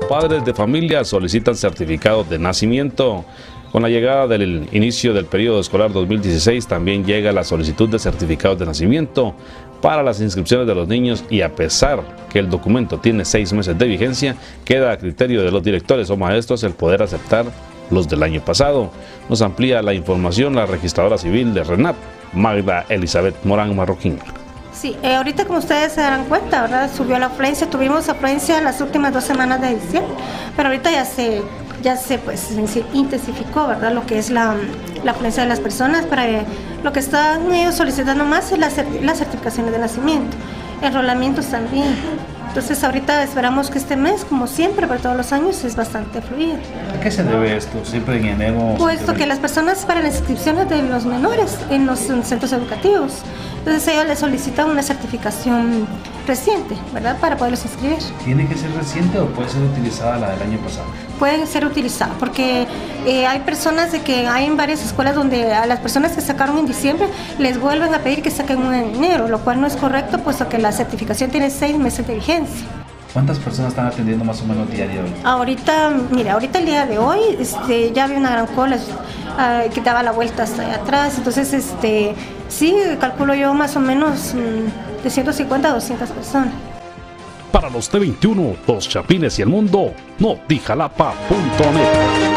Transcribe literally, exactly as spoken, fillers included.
padres de familia solicitan certificados de nacimiento. Con la llegada del inicio del periodo escolar dos mil dieciséis también llega la solicitud de certificados de nacimiento para las inscripciones de los niños, y a pesar que el documento tiene seis meses de vigencia, queda a criterio de los directores o maestros el poder aceptar los del año pasado. Nos amplía la información la registradora civil de RENAP, Magda Elizabeth Morán Marroquín. Sí, eh, ahorita como ustedes se darán cuenta, ¿verdad? Subió la afluencia, tuvimos afluencia las últimas dos semanas de diciembre, pero ahorita ya se, ya se pues, intensificó, ¿verdad? Lo que es la, la afluencia de las personas, para eh, lo que están ellos solicitando más es las, las certificaciones de nacimiento, enrolamientos también. Entonces ahorita esperamos que este mes, como siempre, por todos los años, es bastante fluido. ¿A qué se debe esto? Siempre en enero. Puesto que las personas para las inscripciones de los menores en los centros educativos, entonces ellos les solicitan una certificación reciente, ¿verdad? Para poderlos inscribir. ¿Tiene que ser reciente o puede ser utilizada la del año pasado? Pueden ser utilizadas, porque eh, hay personas de que hay en varias escuelas donde a las personas que sacaron en diciembre les vuelven a pedir que saquen una en enero, lo cual no es correcto, puesto que la certificación tiene seis meses de vigencia. ¿Cuántas personas están atendiendo más o menos día a día hoy? Ahorita, mira, ahorita el día de hoy este, ya había una gran cola uh, que daba la vuelta hasta allá atrás, entonces este, sí, calculo yo más o menos um, de ciento cincuenta a doscientas personas. Para los T veintiuno, Los Chapines y el Mundo, notijalapa punto net.